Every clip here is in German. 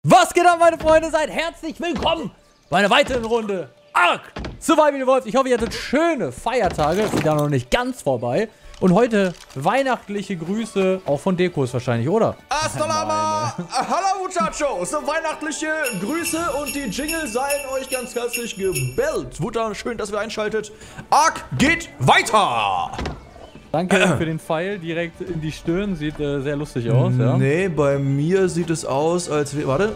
Was geht ab, meine Freunde? Seid herzlich willkommen bei einer weiteren Runde Ark Survival Evolved. Ich hoffe, ihr hattet schöne Feiertage. Es ist ja noch nicht ganz vorbei. Und heute weihnachtliche Grüße, auch von Dekos wahrscheinlich, oder? Hasta la Hallo Muchachos, weihnachtliche Grüße und die Jingle seien euch ganz herzlich gebellt. Wunderschön, dass ihr einschaltet. Ark geht weiter! Danke für den Pfeil direkt in die Stirn. Sieht sehr lustig aus, ja? Nee, bei mir sieht es aus, als wäre... Warte.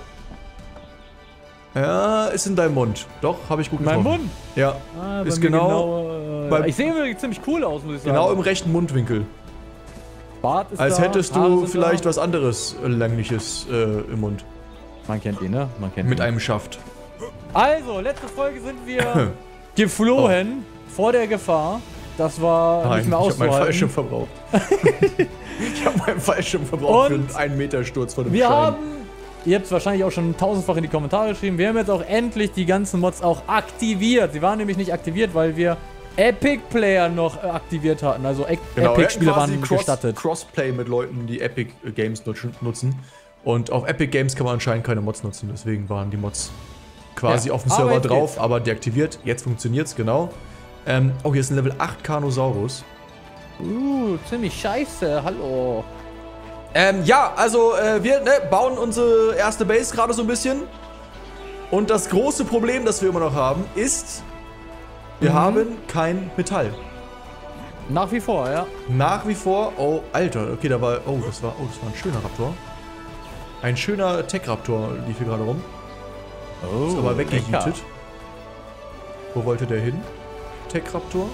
Ja, ist in deinem Mund. Doch, habe ich gut getroffen. Mein Mund? Ja, ist genau... ich sehe irgendwie ziemlich cool aus, muss ich sagen. Genau im rechten Mundwinkel. Bart ist als da, hättest Haare du sind vielleicht da. was anderes Längliches im Mund. Man kennt ihn, ne? Man kennt Mit ihn. einem Schaft. Also, letzte Folge sind wir geflohen vor der Gefahr. Das war nicht mehr ich habe meinen auszuhalten. Fallschirm verbraucht. Ich habe meinen Fallschirm verbraucht für einen 1 Meter Sturz von dem Wir Stein. haben, ihr habt es wahrscheinlich auch schon tausendfach in die Kommentare geschrieben, wir haben jetzt auch endlich die ganzen Mods auch aktiviert. Sie waren nämlich nicht aktiviert, weil wir Epic Player noch aktiviert hatten. Also Epic-Spieler waren gestattet. Crossplay mit Leuten, die Epic Games nutzen. Und auf Epic Games kann man anscheinend keine Mods nutzen. Deswegen waren die Mods quasi auf dem aber Ah, Server jetzt drauf, geht's. aber deaktiviert. Jetzt funktioniert es, genau. Oh, hier ist ein Level 8 Carnosaurus. Ziemlich scheiße, hallo. Ja, also wir bauen unsere erste Base gerade so ein bisschen. Und das große Problem, das wir immer noch haben, ist, wir haben kein Metall. Nach wie vor, ja. Nach wie vor, oh, Alter, okay, das war ein schöner Raptor. Ein schöner Tech-Raptor lief hier gerade rum. Oh, Ist aber lecker. weggejietet. Wo wollte der hin? Tech-Raptor?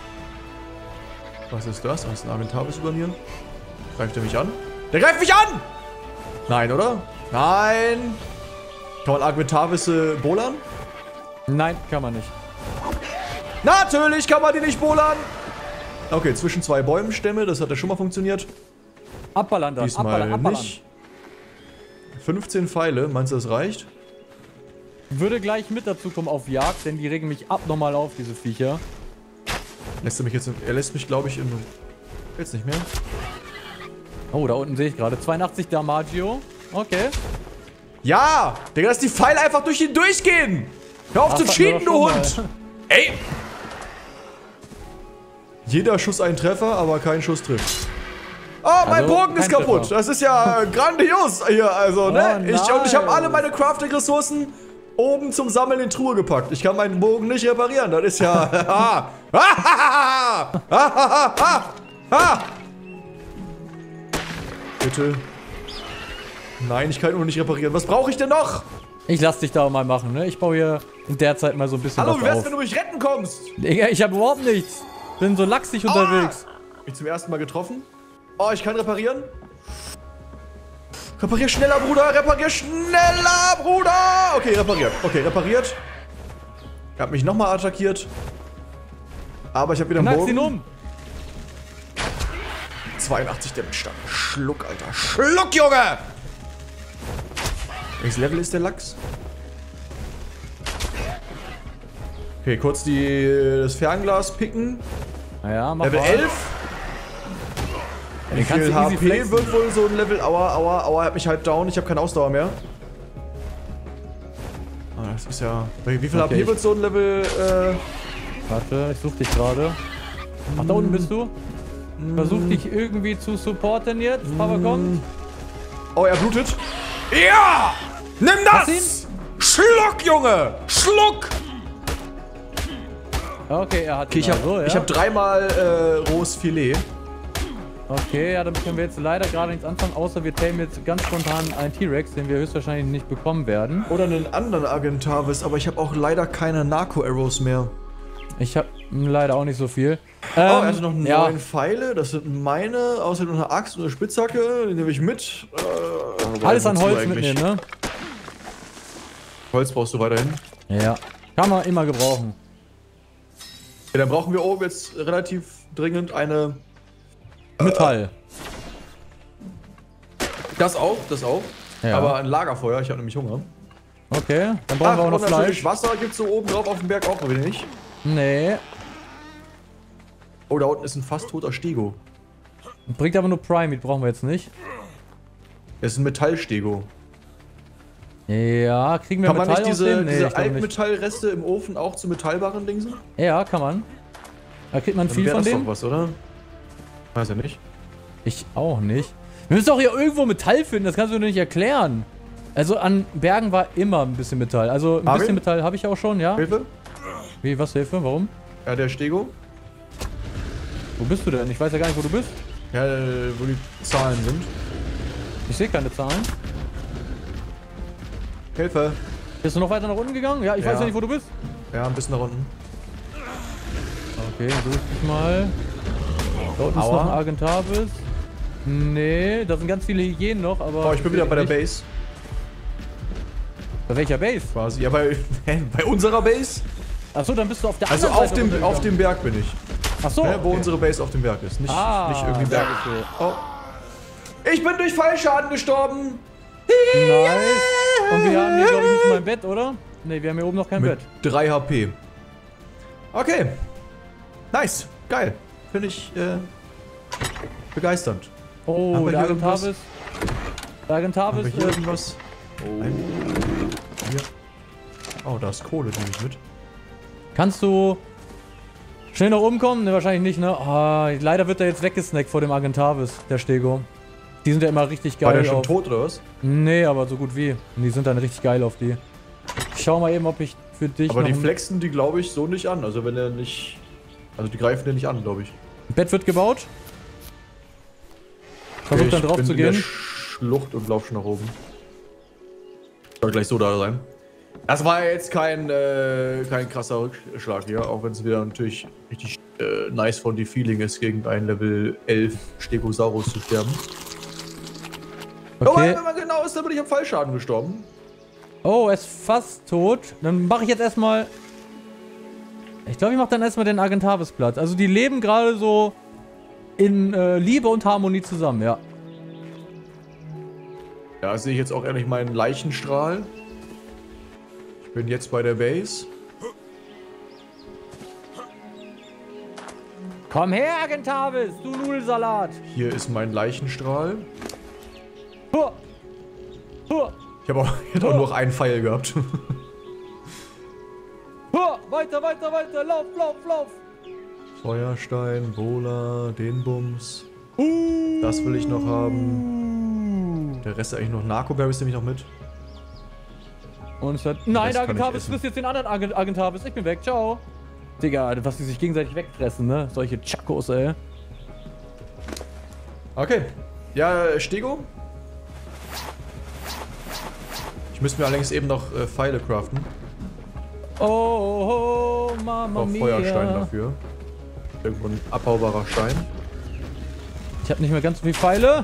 Was ist das? Das ist ein Argentavis übernieren. Greift er mich an? Der greift mich an! Nein, oder? Nein! Kann man Argentavisse bolern? Nein, kann man nicht. Natürlich kann man die nicht bolern! Okay, zwischen zwei Bäumenstämme, das hat ja schon mal funktioniert. Abballern dann, Diesmal nicht. 15 Pfeile, meinst du, das reicht? Würde gleich mit dazu kommen auf Jagd, denn die regen mich abnormal auf, diese Viecher. Lässt er mich jetzt... Er lässt mich, glaube ich, in... Jetzt nicht mehr. Oh, da unten sehe ich gerade. 82 Damagio. Okay. Ja! Digga, lass die Pfeile einfach durch ihn durchgehen! Hör auf Das zu hatten cheaten, wir du doch Hund! schon Ey! Jeder Schuss ein Treffer, aber kein Schuss trifft. Oh, mein Also, Bogen ist kein kaputt! Treffer. Das ist ja grandios hier, also, ne? Oh, Ich habe alle nice. meine Crafting-Ressourcen oben zum Sammeln in Truhe gepackt. Ich kann meinen Bogen nicht reparieren, das ist ja... Bitte. Nein, ich kann ihn nur nicht reparieren. Was brauche ich denn noch? Ich lass dich da mal machen, ne? Ich baue hier in der Zeit mal so ein bisschen Hallo, was wie wär's, auf. wenn du mich retten kommst? Digga, ich hab überhaupt nichts. Bin so lachsig unterwegs. Bin ich zum ersten Mal getroffen? Oh, ich kann reparieren. Reparier schneller, Bruder. Reparier schneller, Bruder. Okay, repariert. Okay, repariert. Er hat mich nochmal attackiert. Aber ich habe wieder einen Knackst ihn Bogen. um. 82 Damage stark. Schluck, Alter. Schluck, Junge! Welches Level ist der Lachs? Okay, kurz das Fernglas picken. Naja, mach Level mal. 11. Wie Den kannst viel du easy HP flexen. wird wohl so ein Level? Aua, aua, aua, er hat mich halb down. Ich habe keine Ausdauer mehr. Ah, das ist ja... Wie viel Okay, HP wird so ein Level... Warte, ich such dich gerade. Ach, da unten bist du. Versuch dich irgendwie zu supporten jetzt, Papa kommt. Oh, er blutet. Ja! Nimm Hast das! Schluck, Junge! Schluck! Okay, er hat Okay, ich ihn hab dreimal rohes Filet. Okay, ja, damit können wir jetzt leider gerade nichts anfangen, außer wir tamen jetzt ganz spontan einen T-Rex, den wir höchstwahrscheinlich nicht bekommen werden. Oder einen anderen Argentavis, aber ich habe auch leider keine Narco-Arrows mehr. Ich habe leider auch nicht so viel. Oh, er hatte noch 9 ja. Pfeile, das sind meine, außerdem noch eine Axt und eine Spitzhacke, die nehme ich mit. Alles an wozu Holz eigentlich? mitnehmen, ne? Holz brauchst du weiterhin. Ja. Kann man immer gebrauchen. Ja, dann brauchen wir oben jetzt relativ dringend eine... Metall. Das auch, das auch. Ja. Aber ein Lagerfeuer, ich habe nämlich Hunger. Okay, dann brauchen wir auch noch und natürlich Fleisch. Wasser gibt es so oben drauf auf dem Berg auch noch wieder nicht. Nee. Oh, da unten ist ein fast toter Stego. Bringt aber nur Primate, brauchen wir jetzt nicht. Das ist ein Metallstego. Ja, kriegen wir Kann man Metall nicht aus dem? diese ich glaub nicht. Altmetallreste im Ofen auch zu metallbaren Dingsen? Ja, kann man. Da kriegt man Dann viel wär von das dem. doch was, oder? Weiß ja nicht. Ich auch nicht. Wir müssen doch hier irgendwo Metall finden, das kannst du mir nicht erklären. Also an Bergen war immer ein bisschen Metall. Also ein Marvin? bisschen Metall habe ich auch schon, ja. Hilfe? Wie, was, Hilfe? Warum? Ja, der Stego. Wo bist du denn? Ich weiß ja gar nicht, wo du bist. Ja, wo die Zahlen sind. Ich sehe keine Zahlen. Hilfe. Bist du noch weiter nach unten gegangen? Ja, ich Ja. weiß ja nicht, wo du bist. Ja, ein bisschen nach unten. Okay, such dich mal. Da unten ist Aua. noch ein Argentavis. Nee, da sind ganz viele Hyänen noch, aber... Oh, ich bin wieder bei der nicht. Base. Bei welcher Base? Quasi. Ja, bei unserer Base? Achso, dann bist du auf der Also anderen auf Seite dem runtergegangen. Berg bin ich. Achso, Ne, wo okay. unsere Base auf dem Berg ist. Nicht irgendwie sehr Berg. gut. Oh. Ich bin durch Fallschaden gestorben. Nice. Und wir haben hier, glaube ich, nicht mal ein Bett, oder? Ne, wir haben hier oben noch kein Mit Bett. 3 HP. Okay. Nice. Geil. Finde ich begeisternd. Oh, Haben wir der hier irgendwas? Argentavis. Der Haben Argentavis, wir hier irgendwas? Hier. Oh, da ist Kohle, nehme ich mit. kannst du schnell nach oben kommen? Ne, wahrscheinlich nicht, ne? Ah, leider wird er jetzt weggesnackt vor dem Argentavis, der Stego. Die sind ja immer richtig geil War der schon auf... tot oder was? Nee, aber so gut wie. Und die sind dann richtig geil auf die. Ich schau mal eben, ob ich für dich Aber noch die ein flexen die, glaube ich, so nicht an. Also wenn er nicht... Also die greifen den nicht an, glaube ich. Bett wird gebaut. Versuch dann Ich drauf bin zu in der gehen. Schlucht und lauf schon nach oben. Soll gleich so da sein. Das war ja jetzt kein krasser Rückschlag hier, auch wenn es wieder natürlich richtig nice von die Feeling ist, gegen einen Level 11 Stegosaurus zu sterben. Okay. Aber wenn man genau ist, dann bin ich am Fallschaden gestorben. Oh, er ist fast tot. Dann mache ich jetzt erstmal... Ich glaube, ich mache dann erstmal den Argentavis platt. Also die leben gerade so in Liebe und Harmonie zusammen, ja. Ja, sehe ich jetzt auch ehrlich meinen Leichenstrahl. Ich bin jetzt bei der Base. Komm her, Argentavis, du Nudelsalat. Hier ist mein Leichenstrahl. Huah. Huah. Ich habe auch, hätte auch nur noch einen Pfeil gehabt. Huah. Weiter, weiter, weiter. Lauf, lauf, lauf. Feuerstein, Bola, den Bums. Das will ich noch haben. Der Rest eigentlich noch. Narco-Berries nehme ich noch mit. Und es hat... Nein, Das kann ich Argentavis, essen. frisst jetzt den anderen Argentavis. Ich bin weg, ciao. Digga, was die sich gegenseitig wegfressen, ne? Solche Chakos, ey. Okay. Ja, Stego. Ich müsste mir allerdings eben noch Pfeile craften. Oh, Mama Auch mia. Feuerstein dafür. Irgendwo ein abbaubarer Stein. Ich hab nicht mehr ganz so viele Pfeile.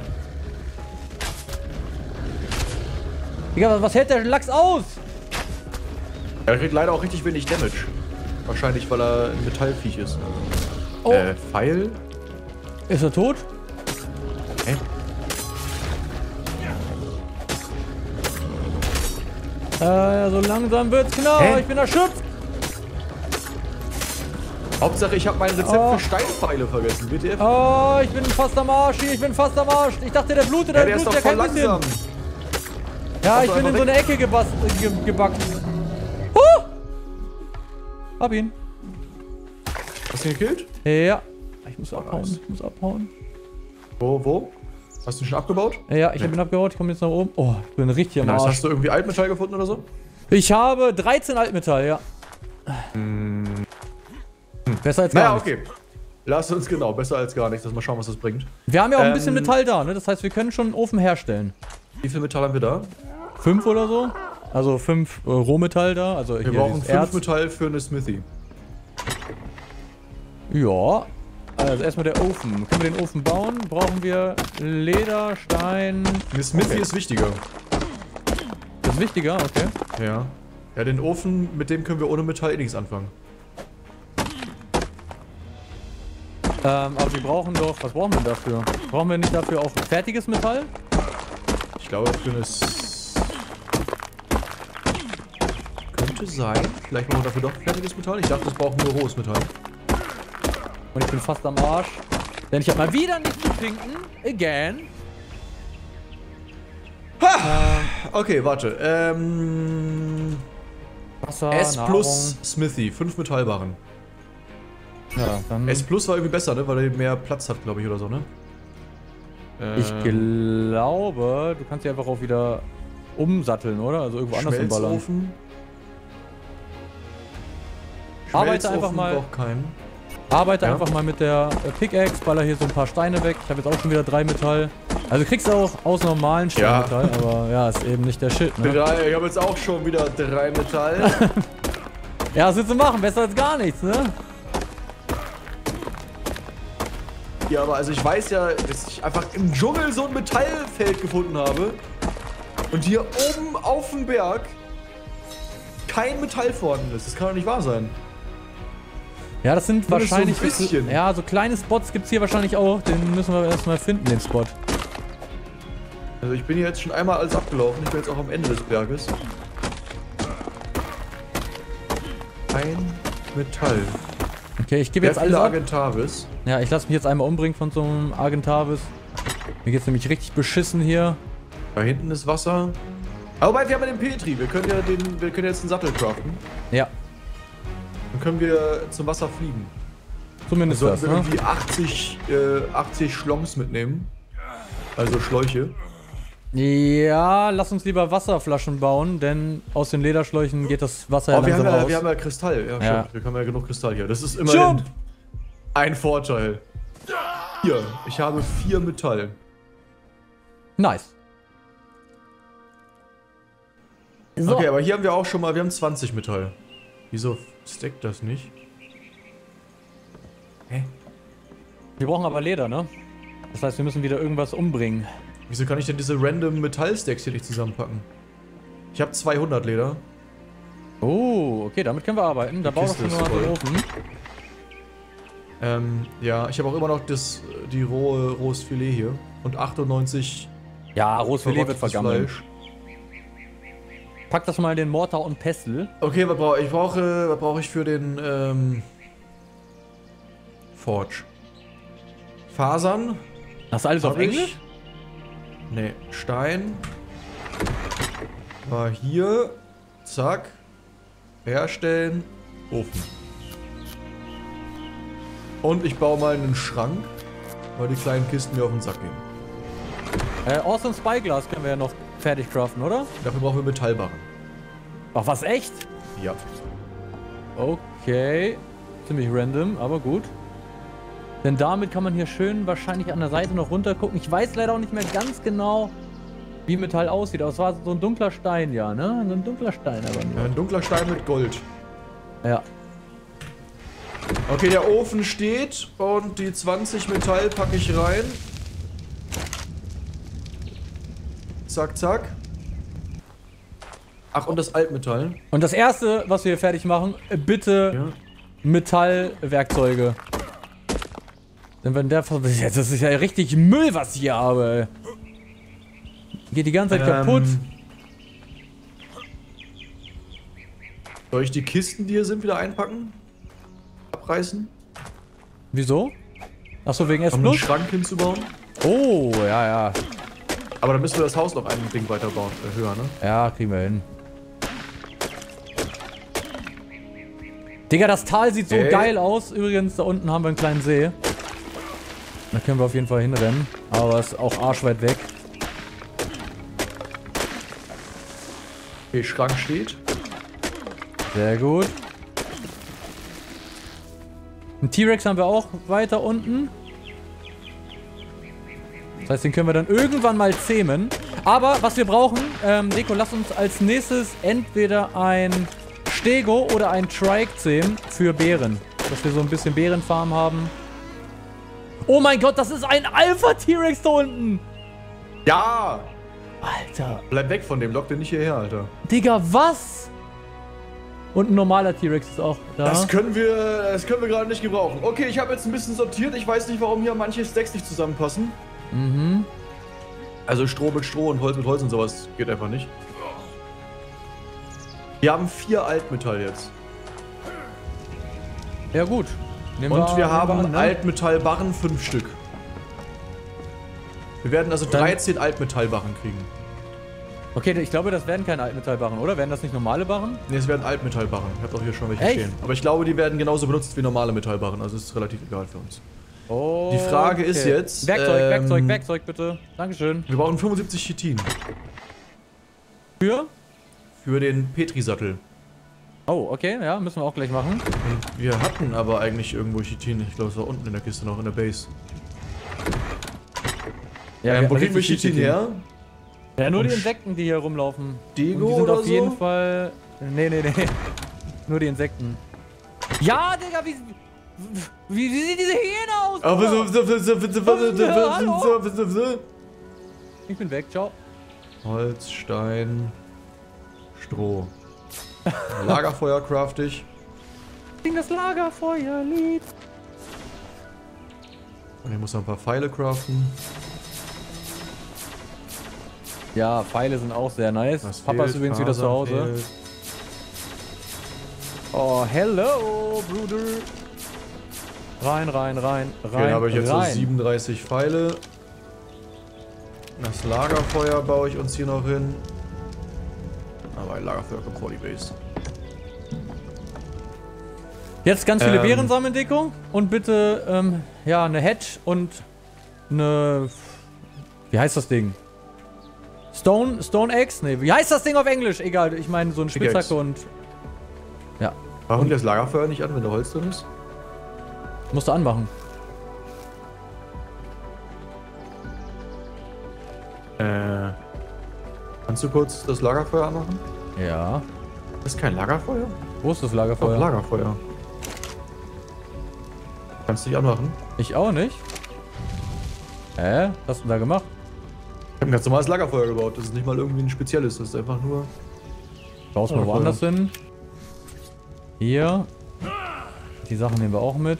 Digga, was hält der Lachs aus? Er kriegt leider auch richtig wenig Damage. Wahrscheinlich, weil er ein Metallviech ist. Oh. Pfeil? Ist er tot? Hä? So langsam wird's knapp. Hä? Ich bin erschöpft. Hauptsache, ich habe mein Rezept Oh. für Steinpfeile vergessen. WTF? Oh, ich bin fast am Arsch hier. Ich bin fast am Arsch. Ich dachte, der blutet. Ja, der ist doch voll kein bisschen. langsam. Ja, Mach ich doch bin in einfach so eine Ecke gebackt. Hab ihn. Hast du ihn gekillt? Ja. Ich muss abhauen. nice. Ich muss abhauen. Wo? Hast du ihn schon abgebaut? Ja, ich habe ihn abgehaut. Ich komme jetzt nach oben. Oh, ich bin richtig am Nice. Arsch. Hast du irgendwie Altmetall gefunden oder so? Ich habe 13 Altmetall, ja. Besser als gar Naja, nichts. okay. Lass uns genau, besser als gar nichts. Lass mal schauen, was das bringt. Wir haben ja auch ein bisschen Ähm, Metall da, ne? Das heißt, wir können schon einen Ofen herstellen. Wie viel Metall haben wir da? 5 oder so. Also 5 Rohmetall da. Also Wir hier brauchen dieses 5 Erz. Metall für eine Smithy. Ja. Also erstmal der Ofen. Können wir den Ofen bauen? Brauchen wir Leder, Stein. Eine Smithy Okay. ist wichtiger. Das ist wichtiger, okay. Ja. Ja, den Ofen, mit dem können wir ohne Metall eh nichts anfangen. Aber wir brauchen doch. Was brauchen wir denn dafür? Brauchen wir nicht dafür auch fertiges Metall? Ich glaube, für eine... Könnte sein. Vielleicht brauchen wir dafür doch fertiges Metall. Ich dachte, das brauchen nur rohes Metall. Und ich bin fast am Arsch. Denn ich habe mal wieder nichts zu trinken. Again. Okay, warte. Wasser, S Nahrung. plus Smithy, 5 Metallbarren. Ja, dann. S plus war irgendwie besser, ne? Weil er mehr Platz hat, glaube ich, oder so, ne? Ich glaube, du kannst sie einfach auch wieder umsatteln, oder? Also irgendwo anders hinballern. Schmelzofen. Arbeite einfach mal. Braucht keinen. Arbeite Ja. einfach mal mit der Pickaxe, baller hier so ein paar Steine weg. Ich habe jetzt auch schon wieder 3 Metall. Also du kriegst auch aus normalen Steinmetall, aber ja, ist eben nicht der Shit, ne? Ich habe jetzt auch schon wieder 3 Metall. Ja, was willst du machen? Besser als gar nichts, ne? Ja, aber also ich weiß ja, dass ich einfach im Dschungel so ein Metallfeld gefunden habe. Und hier oben auf dem Berg kein Metall vorhanden ist. Das kann doch nicht wahr sein. Ja, das sind Nur so wahrscheinlich. ein bisschen. Ja, so kleine Spots gibt es hier wahrscheinlich auch. Den müssen wir erstmal finden, den Spot. Also ich bin hier jetzt schon einmal alles abgelaufen. Ich bin jetzt auch am Ende des Berges. Kein Metall. Okay, ich gebe jetzt alles ab. Argentavis. Ja, ich lasse mich jetzt einmal umbringen von so einem Argentavis. Mir geht's nämlich richtig beschissen hier. Da hinten ist Wasser. Aber wir haben ja den Petri. Wir können jetzt einen Sattel craften. Ja, Dann können wir zum Wasser fliegen. zumindest Sollten das, wir ne? irgendwie 80 Schlons mitnehmen. Also Schläuche. Ja, lass uns lieber Wasserflaschen bauen, denn aus den Lederschläuchen geht das Wasser ja Oh, wir langsam raus. haben ja Kristall. Ja, Ja. stimmt. Wir haben ja genug Kristall hier. Das ist immerhin ein Vorteil. Hier, ich habe 4 Metall. Nice. So. Okay, aber hier haben wir auch schon mal, wir haben 20 Metall. Wieso stackt das nicht? Hä? Wir brauchen aber Leder, ne? Das heißt, wir müssen wieder irgendwas umbringen. Wieso kann ich denn diese random Metallstacks hier nicht zusammenpacken? Ich habe 200 Leder. Oh, okay, damit können wir arbeiten. Da Die bauen wir Kiste schon ist mal den voll. Ofen. Ja, ich habe auch immer noch die rohes Filet hier. Und 98 Ja, rohes Filet wird verrottetes vergammeln. Fleisch. Pack das mal in den Mortar und Pestel. Okay, was brauche ich für den Forge? Fasern. Hast du alles auf Hab ich. Englisch? Ne, Stein. War hier. Zack. Herstellen. Ofen. Und ich baue mal einen Schrank, weil die kleinen Kisten mir auf den Sack gehen. Awesome Spyglass können wir ja noch fertig craften, oder? Dafür brauchen wir Metallbarren. Ach, was, echt? Ja. Okay. Ziemlich random, aber gut. Denn damit kann man hier schön wahrscheinlich an der Seite noch runter gucken. Ich weiß leider auch nicht mehr ganz genau, wie Metall aussieht. Aber es war so ein dunkler Stein, ja, ne? So ein dunkler Stein aber nur. Ein dunkler Stein mit Gold. Ja. Okay, der Ofen steht und die 20 Metall packe ich rein. Zack, zack. Ach, und das Altmetall. Und das erste, was wir hier fertig machen, bitte Ja. Metallwerkzeuge. Denn wenn der... Das ist ja richtig Müll, was ich hier habe, ey. Geht die ganze Zeit kaputt. Soll ich die Kisten, die hier sind, wieder einpacken? Abreißen? Wieso? Achso, wegen S+. Um einen Schrank hinzubauen? Oh, ja, ja. Aber dann müssen wir das Haus noch ein Ding weiterbauen, höher, ne? Ja, kriegen wir hin. Digga, das Tal sieht so geil aus. Übrigens, da unten haben wir einen kleinen See. Da können wir auf jeden Fall hinrennen. Aber es ist auch arschweit weg. Okay, Schrank steht. Sehr gut. Einen T-Rex haben wir auch weiter unten. Das heißt, den können wir dann irgendwann mal zähmen. Aber was wir brauchen, Deko, lass uns als nächstes entweder ein Stego oder ein Trike zähmen für Bären. Dass wir so ein bisschen Bärenfarm haben. Oh mein Gott, das ist ein Alpha-T-Rex da unten! Ja! Alter. Bleib weg von dem, lock den nicht hierher, Alter. Digga, was? Und ein normaler T-Rex ist auch da. Das können wir gerade nicht gebrauchen. Okay, ich habe jetzt ein bisschen sortiert. Ich weiß nicht, warum hier manche Stacks nicht zusammenpassen. Mhm. Also Stroh mit Stroh und Holz mit Holz und sowas geht einfach nicht. Wir haben 4 Altmetall jetzt. Ja gut. Nehmen Und wir haben an, ne? Altmetallbarren 5 Stück. Wir werden also Dann- 13 Altmetallbarren kriegen. Okay, ich glaube, das werden keine Altmetallbarren, oder? Werden das nicht normale Barren? Ne, es werden Altmetallbarren. Ich habe doch hier schon welche Echt? stehen. Aber ich glaube, die werden genauso benutzt wie normale Metallbarren. Also ist relativ egal für uns. Oh. Die Frage ist jetzt... Werkzeug bitte. Dankeschön. Wir brauchen 75 Chitin. Für? Für den Petri-Sattel. Oh, okay, ja, müssen wir auch gleich machen. Und wir hatten aber eigentlich irgendwo Chitin. Ich glaube, es war unten in der Kiste noch, in der Base. Ja, wo kriegen wir Chitin her? Ja, nur die Insekten, die hier rumlaufen. Dego und die sind oder auf jeden so? Fall... Nee. Nur die Insekten. Ja, Digga, wie sieht diese Hyäne aus? Ich bin weg, ciao. Holz, Stein, Stroh. Lagerfeuer craft ich. Sing das Lagerfeuerlied. Und ich muss noch ein paar Pfeile craften. Ja, Pfeile sind auch sehr nice. Was Papa ist fehlt? übrigens wieder zu Hause. Fehlt. Oh, hello, Bruder. Rein. Okay, dann habe ich jetzt so 37 Pfeile. Das Lagerfeuer baue ich uns hier noch hin. Aber ein Lagerfeuer kommt vor die Base. Jetzt ganz viele Beeren sammeln, Deko. Und bitte, ja, eine Hedge und eine... Wie heißt das Ding? Stone Axe? Ne, wie heißt das Ding auf Englisch? Egal, ich meine so eine Spitzhacke und... Ja. Warum das Lagerfeuer nicht an, wenn da Holz drin ist? Musst du anmachen. Kannst du kurz das Lagerfeuer anmachen? Ja. Das ist kein Lagerfeuer? Wo ist das Doch, Lagerfeuer? Lagerfeuer. Kannst du nicht anmachen? Ich auch nicht. Was hast du da gemacht? Ich habe ein ganz normales Lagerfeuer gebaut. Das ist nicht mal irgendwie ein spezielles. Das ist einfach nur... Baust mal woanders hin. Hier. Die Sachen nehmen wir auch mit.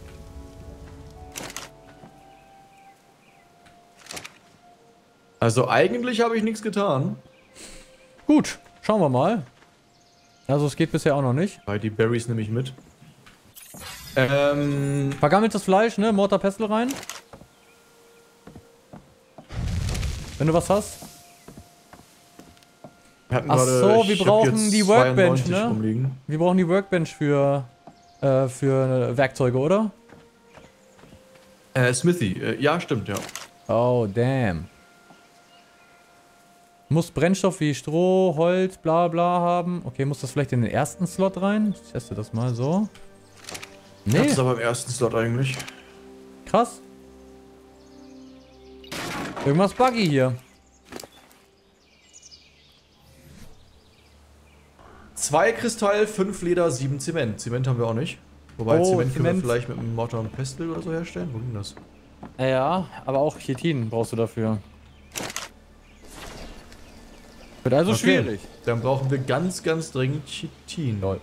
Also eigentlich habe ich nichts getan. Gut, schauen wir mal. Also es geht bisher auch noch nicht. Weil die Berries nehme ich mit. Vergammeltes Fleisch, ne? Mortar Pestle rein. Wenn du was hast. Ach so, wir brauchen die Workbench, ne? Rumliegen. Wir brauchen die Workbench für Werkzeuge, oder? Smithy. Ja, stimmt, ja. Oh, damn. Muss Brennstoff wie Stroh, Holz, bla bla haben. Okay, muss das vielleicht in den ersten Slot rein? Ich teste das mal so. Nee. Das ist aber im ersten Slot eigentlich. Krass. Irgendwas buggy hier. 2 Kristall, 5 Leder, 7 Zement. Zement haben wir auch nicht. Wobei Zement können wir vielleicht mit einem Mortar und Pestle oder so herstellen. Wo ging das? Ja, aber auch Chitin brauchst du dafür. Wird also schwierig. Dann brauchen wir ganz dringend Chitin. Lol.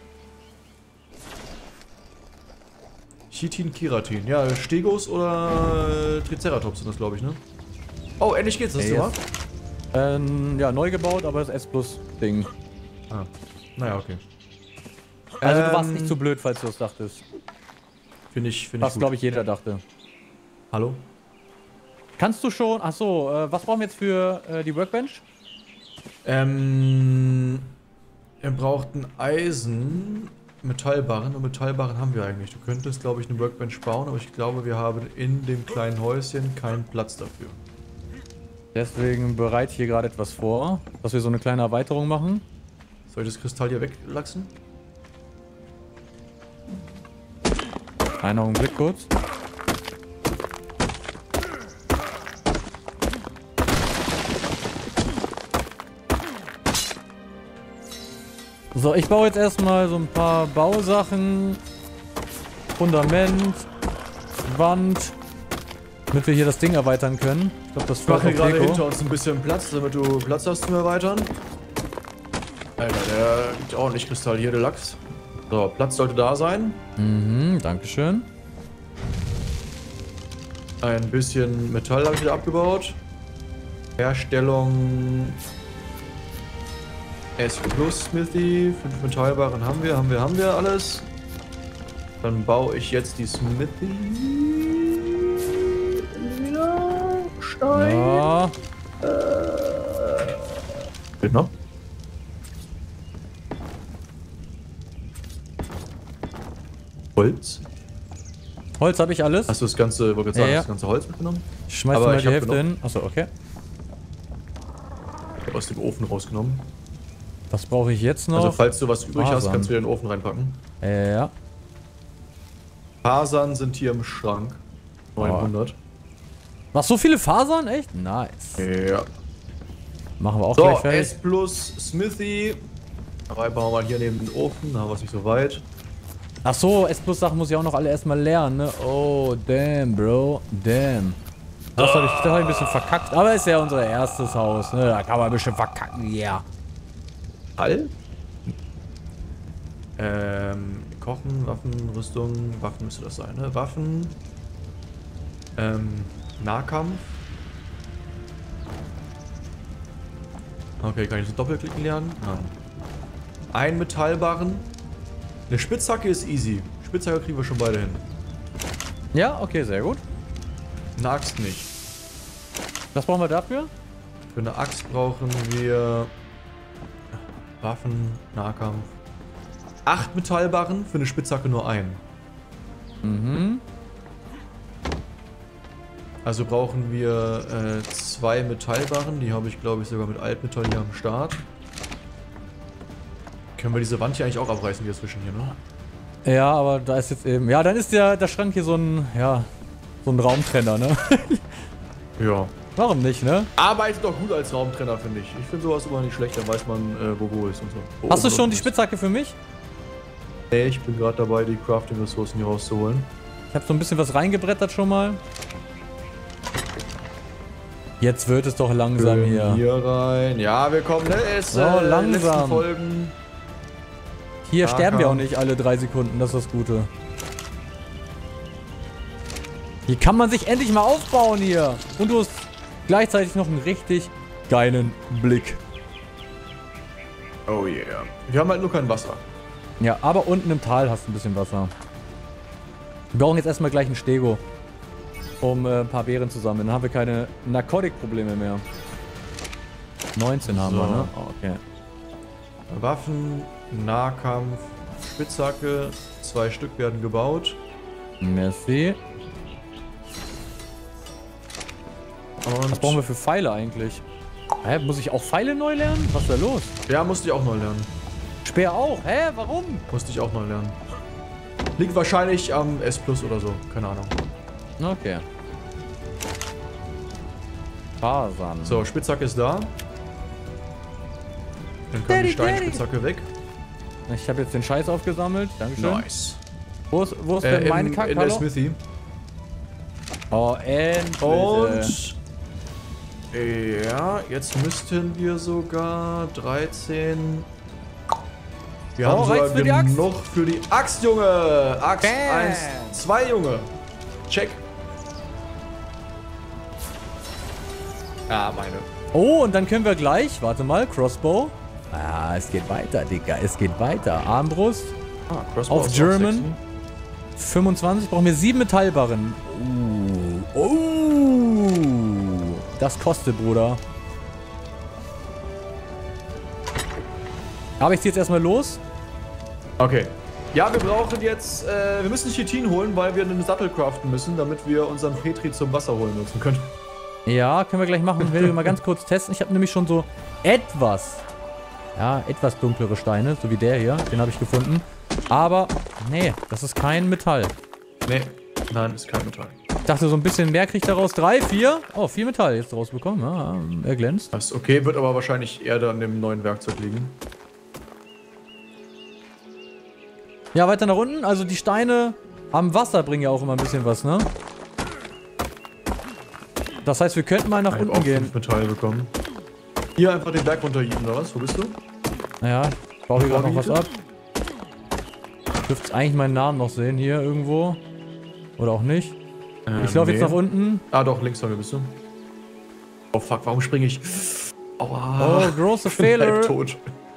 Chitin, Keratin. Ja, Stegos oder Triceratops sind das, glaube ich, ne? Oh, endlich geht's, das Yes. Ja, neu gebaut, aber das S-Plus-Ding. Ah, naja, okay. Also du warst nicht zu blöd, falls du das dachtest. Finde ich Was, gut. glaube ich, jeder dachte. Hallo? Kannst du schon... Achso, was brauchen wir jetzt für die Workbench? Wir brauchten Eisen, Metallbarren und Metallbarren haben wir eigentlich. Du könntest, glaube ich, eine Workbench bauen, aber ich glaube, wir haben in dem kleinen Häuschen keinen Platz dafür. Deswegen bereite ich hier gerade etwas vor, dass wir so eine kleine Erweiterung machen. Soll ich das Kristall hier weglachsen? Einen Augenblick kurz. So, ich baue jetzt erstmal so ein paar Bausachen. Fundament, Wand, damit wir hier das Ding erweitern können. Ich glaube, das Ich mache fördert gerade Deko. hinter uns ein bisschen Platz, damit du Platz hast zum Erweitern. Alter, der gibt ordentlich Kristall hier, der Lachs. So, Platz sollte da sein. Mhm, dankeschön. Ein bisschen Metall habe ich wieder abgebaut. Herstellung S plus Smithy. 5 Metallbarren haben wir alles. Dann baue ich jetzt die Smithy. Stein. Ja. Genau. Holz. Holz habe ich alles. Hast du das ganze, wollte ich sagen, Ja. das ganze Holz mitgenommen? Ich schmeiß Aber mal ich die hab Hälfte genug. hin. Achso, okay. Ich hab aus dem Ofen rausgenommen. Was brauche ich jetzt noch? Also falls du was übrig hast, Fasern. kannst du in den Ofen reinpacken. Ja. Fasern sind hier im Schrank. 900. Machst so viele Fasern? Echt? Nice. Ja. Machen wir auch So, gleich fertig. S plus Smithy. Aber bauen wir mal hier neben den Ofen, da haben wir es nicht so weit. Ach so, S+ Sachen muss ich auch noch alle erstmal lernen, ne? Oh, damn, Bro. Damn. Das hab ich ein bisschen verkackt. Aber ist ja unser erstes Haus, ne? Da kann man ein bisschen verkacken, ja. All? Kochen, Waffen, Rüstung, Waffen müsste das sein, ne? Waffen. Nahkampf. Okay, kann ich so doppelklicken lernen? Nein. Ein Metallbarren. Eine Spitzhacke ist easy. Spitzhacke kriegen wir schon beide hin. Ja, okay, sehr gut. Eine Axt nicht. Was brauchen wir dafür? Für eine Axt brauchen wir Waffen, Nahkampf. 8 Metallbarren, für eine Spitzhacke nur ein. Mhm. Also brauchen wir 2 Metallbarren, die habe ich glaube ich sogar mit Altmetall hier am Start. Können wir diese Wand hier eigentlich auch abreißen, hier zwischen hier, ne? Ja, aber da ist jetzt eben... Ja, dann ist der Schrank hier so ein... Ja, so ein Raumtrenner, ne? Ja. Warum nicht, ne? Arbeitet doch gut als Raumtrenner, finde ich. Ich finde sowas immer nicht schlecht, dann weiß man, wo ist und so. Hast du schon die Spitzhacke für mich? Nee, ich bin gerade dabei, die Crafting-Ressourcen hier rauszuholen. Ich habe so ein bisschen was reingebrettert schon mal. Jetzt wird es doch langsam hier. Hier rein. Ja, wir kommen, ne? Es, So, letzten langsam. Folgen. Hier sterben wir auch Nahkampf. nicht alle 3 Sekunden, das ist das Gute. Hier kann man sich endlich mal aufbauen hier. Und du hast gleichzeitig noch einen richtig geilen Blick. Oh yeah. Wir haben halt nur kein Wasser. Ja, aber unten im Tal hast du ein bisschen Wasser. Wir brauchen jetzt erstmal gleich einen Stego, um ein paar Beeren zu sammeln. Dann haben wir keine Narkotikprobleme mehr. 19 haben wir, So. ne? Okay. Waffen, Nahkampf, Spitzhacke. 2 Stück werden gebaut. Merci. Und Was brauchen wir für Pfeile eigentlich? Hä, muss ich auch Pfeile neu lernen? Was ist da los? Ja, musste ich auch neu lernen. Speer auch? Hä, warum? Musste ich auch neu lernen. Liegt wahrscheinlich am S Plus oder so. Keine Ahnung. Okay. Fasern. So, Spitzhacke ist da. Dann kann die Steinspitzhacke weg. Ich habe jetzt den Scheiß aufgesammelt. Dankeschön. Nice. Wo ist denn meine in Kacke? der Smithy. Oh, endlich. Und ja, jetzt müssten wir sogar 13. Wir haben sogar reicht's für die Axt? genug für die Axt, Junge. Axt Bam. 1, 2, Junge. Check. Ah, meine. Oh, und dann können wir gleich, warte mal, Crossbow. Ah, es geht weiter, Digga. Es geht weiter. Armbrust. Crossbow Auf ist auch German. sexy. 25. Brauchen wir 7 Metallbarren. Das kostet, Bruder. Aber ich zieh jetzt erstmal los. Okay. Ja, wir brauchen jetzt, wir müssen Chitin holen, weil wir einen Sattel craften müssen, damit wir unseren Petri zum Wasser holen nutzen können. Ja, können wir gleich machen. Ich will mal ganz kurz testen. Ich habe nämlich schon so etwas dunklere Steine, so wie der hier. Den habe ich gefunden. Aber, nee, das ist kein Metall. Nee, nein, ist kein Metall. Ich dachte, so ein bisschen mehr kriegt daraus. 3, 4. Oh, 4 Metall jetzt rausbekommen. Ja, er glänzt. Das ist okay, wird aber wahrscheinlich eher dann im neuen Werkzeug liegen. Ja, weiter nach unten. Also die Steine am Wasser bringen ja auch immer ein bisschen was, ne? Das heißt, wir könnten mal nach Ich habe unten auch gehen. 5 Metall bekommen. Hier einfach den Berg runterhieben, oder was? Wo bist du? Ja, ich baue hier gerade noch was ab. Dürft ihr eigentlich meinen Namen noch sehen hier irgendwo? Oder auch nicht? Ich laufe jetzt nach unten. Ah doch, links von mir bist du. Oh fuck, warum springe ich? Aua. Oh, große Ich bin halb Fehler. tot.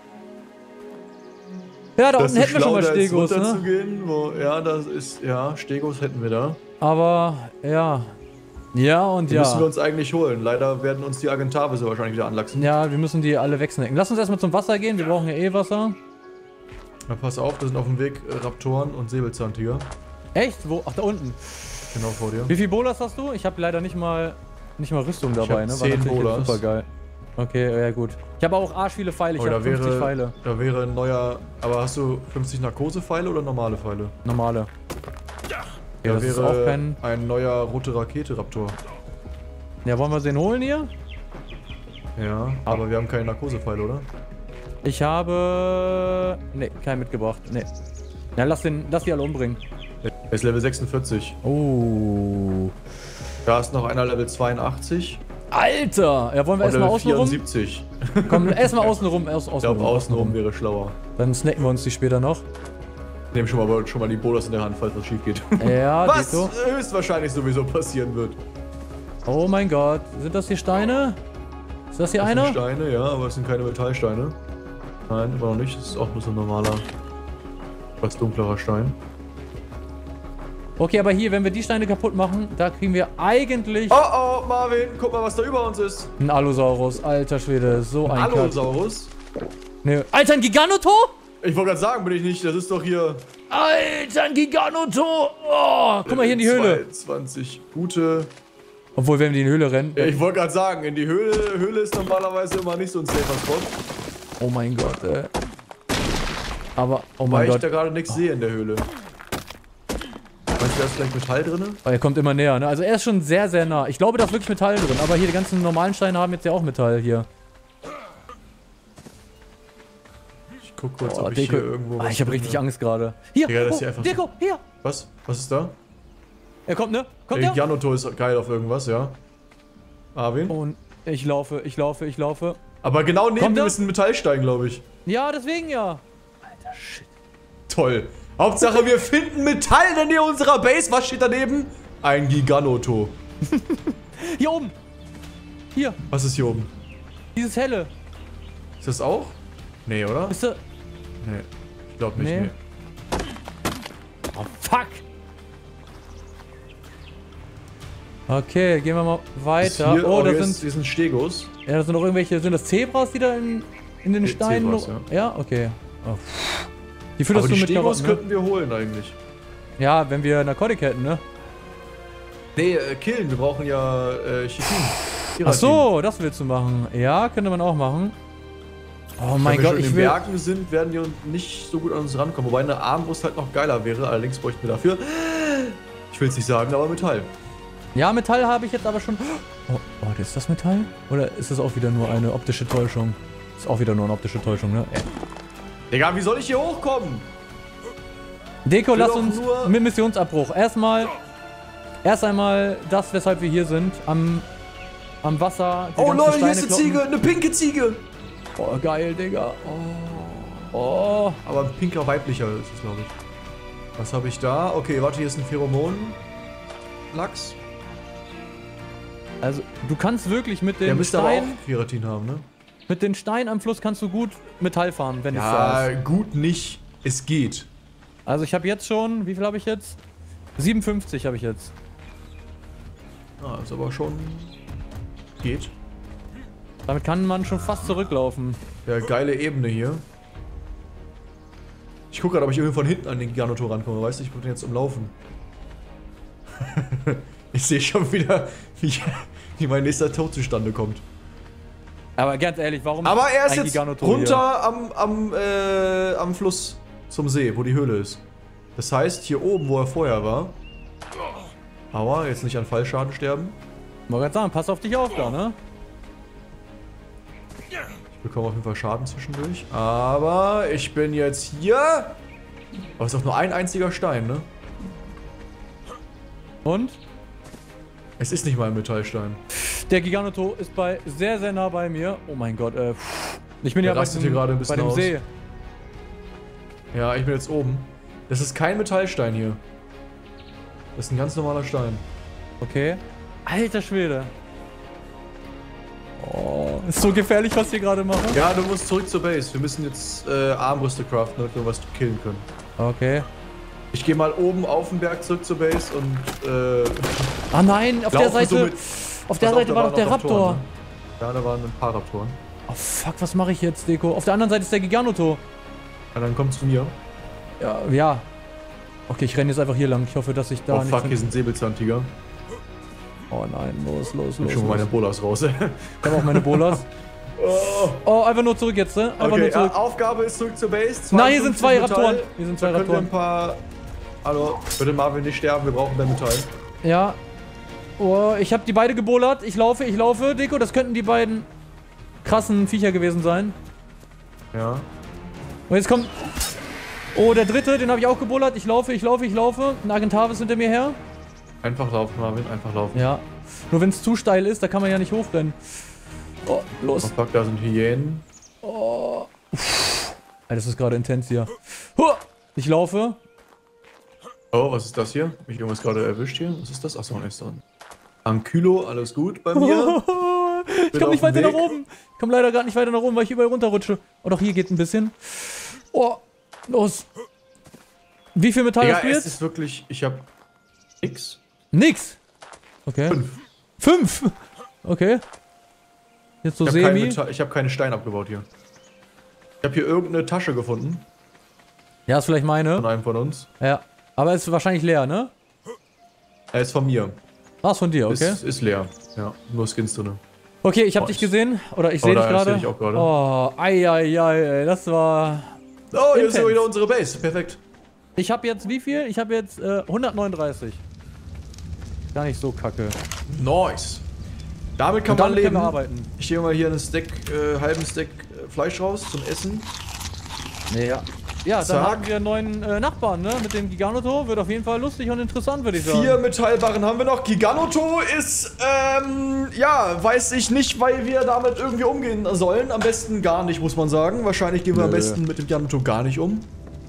Ja, da Das unten ist hätten wir schlau, schon mal da jetzt Stegos, runter zu ne? gehen, ja, das ist, ja, Stegos hätten wir da. Aber, ja. Ja, und Die ja. müssen wir uns eigentlich holen. Leider werden uns die Agentave so wahrscheinlich wieder anlachsen. Ja, wir müssen die alle wegsnacken. Lass uns erstmal zum Wasser gehen, wir brauchen ja eh Wasser. Na, pass auf, da sind auf dem Weg Raptoren und Säbelzahntiger. Echt? Wo? Ach, da unten. Genau vor dir. Wie viel Bolas hast du? Ich habe leider nicht mal Rüstung dabei, hab ne? 10 Bolas. Super geil. Okay, ja gut. Ich habe auch arsch viele Pfeile, ich Oh, habe 50 Pfeile. Da wäre ein neuer... Aber hast du 50 Narkosepfeile oder normale Pfeile? Normale. Ja, Da das ist wäre auch kein... ein neuer rote Rakete-Raptor. Ja, wollen wir den holen hier? Ja, aber wir haben keine Narkosepfeile, oder? Ich habe... Ne, keinen mitgebracht. Ne. Ja, lass die alle umbringen. Er ist Level 46. Oh. Da ist noch einer Level 82. Alter! Ja, wollen wir Und erstmal Level außen rum? 74. Komm, erstmal außen rum. Ich glaube, außenrum wäre schlauer. Dann snacken wir uns die später noch. Nehmen schon mal die Bolas in der Hand, falls was schief geht. Ja, Was Deko. höchstwahrscheinlich sowieso passieren wird. Oh mein Gott. Sind das hier Steine? Ist das hier Das sind einer? Steine, ja, aber es sind keine Metallsteine. Nein, immer noch nicht. Das ist auch nur so ein normaler, etwas dunklerer Stein. Okay, aber hier, wenn wir die Steine kaputt machen, da kriegen wir eigentlich Oh oh, Marvin, guck mal, was da über uns ist. einen Allosaurus. Alter Schwede, so ein Kack. Allosaurus? Nee. Alter, ein Giganoto? Ich wollte gerade sagen, bin ich nicht. Das ist doch hier. Alter, ein Giganoto! Oh, guck mal hier in die Höhle. 22 gute. Obwohl, wenn wir in die Höhle rennen. Ja, ich wollte gerade sagen, in die Höhle ist normalerweise immer nicht so ein safer Spot. Oh mein Gott, ey. Aber, oh Weil mein ich Gott. da gerade nichts sehe in der Höhle. Meinst du, da ist vielleicht Metall drin? Oh, er kommt immer näher, ne? Also er ist schon sehr, sehr nah. Ich glaube, da ist wirklich Metall drin. Aber hier, die ganzen normalen Steine haben jetzt ja auch Metall hier. Ich guck kurz, Oh, ob ich Deko. hier irgendwo was Ich habe richtig Angst gerade. Hier, Digga, das ist oh, hier einfach Deko, hier. Was? Was ist da? Er kommt, ne? Kommt Der der? Janoto ist geil auf irgendwas, ja. Arvin? Und ich laufe. Aber genau neben Kommt ihm er? ist ein Metallstein, glaube ich. Ja, deswegen ja. Toll. Hauptsache, wir finden Metall in der Nähe unserer Base. Was steht daneben? Ein Giganoto. Hier oben. Hier, Was ist hier oben? dieses helle. Ist das auch? Nee, oder? Ist da... Nee. Ich glaube nicht, Nee. nee. Oh, fuck. Okay, gehen wir mal weiter. Hier, Oh, da hier sind... sind Stegos. Ja, das sind noch irgendwelche... Sind das Zebras, die da in den Die Steinen... Zebras, Ja, okay. Oh. Die fütterst Aber du die mit Stegos Karotten, ne? könnten wir holen eigentlich. Ja, wenn wir Narkotik hätten, ne? Nee, killen. Wir brauchen ja Chitin. Ach so, das willst du machen. Ja, könnte man auch machen. Oh mein Wenn wir Gott, schon in ich den will... Bergen sind, werden die nicht so gut an uns rankommen. Wobei eine Armbrust halt noch geiler wäre. Allerdings bräuchten wir dafür... Ich will es nicht sagen, aber Metall. Ja, Metall habe ich jetzt aber schon... Oh, ist das Metall? Oder ist das auch wieder nur eine optische Täuschung? Ist auch wieder nur eine optische Täuschung, ne? Digga, wie soll ich hier hochkommen? Deko, will lass doch uns nur- mit Missionsabbruch. Erst einmal das, weshalb wir hier sind. Am Wasser. Die Oh ganzen Leute, hier Steine ist eine kloppen. Ziege, eine pinke Ziege. Oh, geil, Digga. Oh. Aber ein pinker weiblicher ist es, glaube ich. Was habe ich da? Okay, warte, hier ist ein Pheromon-Lachs. Also, du kannst wirklich mit Der den müsste aber auch Steinen... Keratin haben, ne? Mit den Steinen am Fluss kannst du gut Metall fahren, wenn es da Ja, ist. gut nicht. Es geht. Also ich habe jetzt schon... Wie viel habe ich jetzt? 57 habe ich jetzt. Ah, ist aber schon... Geht. Damit kann man schon fast zurücklaufen. Ja, geile Ebene hier. Ich gucke gerade, ob ich irgendwie von hinten an den Giganotor rankomme. Weißt du, ich bin jetzt umlaufen. Ich sehe schon wieder, wie mein nächster Tod zustande kommt. Aber ganz ehrlich, warum Aber er ist ein jetzt Giganotor hier? runter am Fluss zum See, wo die Höhle ist. Das heißt, hier oben, wo er vorher war. Aua, jetzt nicht an Fallschaden sterben. Mal ganz sagen, pass auf dich auf da, ne? Ich bekomme auf jeden Fall Schaden zwischendurch. Aber ich bin jetzt hier. Aber es ist doch nur ein einziger Stein, ne? Und? Es ist nicht mal ein Metallstein. Der Giganoto ist sehr, sehr nah bei mir. Oh mein Gott, ich bin Der ja bei rastet hier gerade ein bei bisschen dem aus. See. Ja, ich bin jetzt oben. Das ist kein Metallstein hier. Das ist ein ganz normaler Stein. Okay. Alter Schwede. Oh, ist so gefährlich, was wir gerade machen. Ja, du musst zurück zur Base. Wir müssen jetzt Armbrüste craften, damit wir was killen können. Okay. Ich gehe mal oben auf den Berg zurück zur Base und Ah nein, auf der Seite. somit- Auf der Pass auf, Seite da war waren doch der noch Raptor. Raptoren, ne? Ja, da waren ein paar Raptoren. Oh fuck, was mache ich jetzt, Deko? Auf der anderen Seite ist der Giganoto. Ja, dann komm zu mir. Ja, ja. Okay, ich renne jetzt einfach hier lang. Ich hoffe, dass ich da Oh nicht... fuck, hier sind Säbelzahntiger. Oh nein, los, los, Ich los. schon mal meine los. Bolas raus. Ich habe auch meine Bolas. Oh. Oh, einfach nur zurück jetzt, ne? Einfach Okay, nur zurück. Aufgabe ist zurück zur Base. Nein, hier sind 52 zwei Metall. Raptoren. Hier sind zwei Da können wir Raptoren. ein paar... Hallo, bitte Marvin, nicht sterben, wir brauchen dein Metall. Ja. Oh, ich habe die beide gebollert. Ich laufe, Deko. Das könnten die beiden krassen Viecher gewesen sein. Ja. Und jetzt kommt... Oh, der dritte, den habe ich auch gebollert. Ich laufe. Ein Agentavis hinter mir her. Einfach laufen, Marvin, einfach laufen. Ja. Nur wenn es zu steil ist, da kann man ja nicht hochrennen. Oh, Oh los. fuck, da sind Hyänen. Oh. Alter, das ist gerade intens hier. Huh. Ich laufe. Oh, was ist das hier? Hab mich irgendwas gerade erwischt hier? Was ist das? Achso, ein dran. Ankylo, alles gut bei mir? Ich komme nicht auf dem weiter nach Weg. oben. Ich komme leider gerade nicht weiter nach oben, weil ich überall runterrutsche. Oh, doch, hier geht ein bisschen. Oh, los. Wie viel Metall Ja, hast du es jetzt? ist wirklich... Ich hab... Nix. Nix. Okay. 5. Okay. Jetzt so semi. Ich hab keine Steine abgebaut hier. Ich habe hier irgendeine Tasche gefunden. Ja, ist vielleicht Von meine. einem von uns. Ja. Aber ist wahrscheinlich leer, ne? Er ist von mir. Ah, ist von dir, okay. Ist leer. Ja, nur Skins drin. Okay, ich habe Oh, dich ich- gesehen. Oder ich sehe dich da gerade. seh ich auch gerade. Oh, ei, das war... Oh, hier ist Intens. wieder unsere Base. Perfekt. Ich habe jetzt wie viel? Ich habe jetzt 139. Gar nicht so kacke. Nice. Damit kann Und man damit können leben. wir arbeiten. Ich nehme mal hier einen Stack, halben Stack Fleisch raus zum Essen. Ja. Ja, dann Zack. haben wir einen neuen Nachbarn, ne? Mit dem Giganoto. Wird auf jeden Fall lustig und interessant, würde ich sagen. 4 Metallbarren haben wir noch. Giganoto ist, ja, weiß ich nicht, weil wir damit irgendwie umgehen sollen. Am besten gar nicht, muss man sagen. Wahrscheinlich gehen wir am Nö. besten mit dem Giganoto gar nicht um.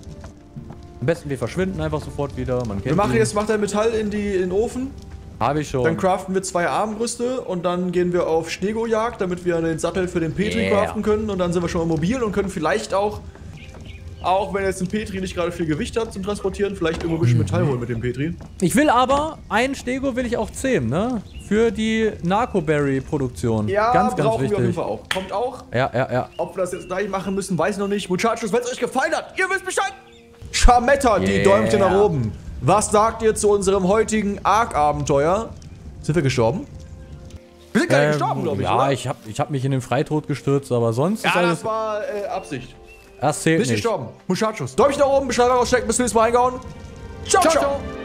Am besten wir verschwinden einfach sofort wieder. Man kennt Wir machen ihn. jetzt, macht ein Metall in den Ofen. Habe ich schon. Dann craften wir 2 Armbrüste und dann gehen wir auf Stego-Jagd, damit wir den Sattel für den Petri Yeah. craften können. Und dann sind wir schon mal mobil und können vielleicht auch wenn jetzt ein Petri nicht gerade viel Gewicht hat zum Transportieren, vielleicht irgendwo ein bisschen Metall holen mit dem Petri. Ich will aber, einen Stego will ich auch zähmen, ne? Für die Narcoberry-Produktion. Ja, ganz brauchen wichtig. wir auf jeden Fall auch. Kommt auch. Ja. Ob wir das jetzt gleich machen müssen, weiß ich noch nicht. Muchachos, wenn es euch gefallen hat, ihr wisst Bescheid. Scharmetter, die Yeah. Däumchen nach oben. Was sagt ihr zu unserem heutigen Ark-Abenteuer? Sind wir gestorben? Wir sind gar nicht gestorben, glaube ich, Ja, oder? ich hab mich in den Freitod gestürzt, aber sonst ist Ja, alles... das war Absicht. Das zählt Nicht nicht. gestorben. Muchachos. Däumchen nach oben, Beschreibung auschecken, bis zum nächsten Mal eingehauen. Ciao, ciao.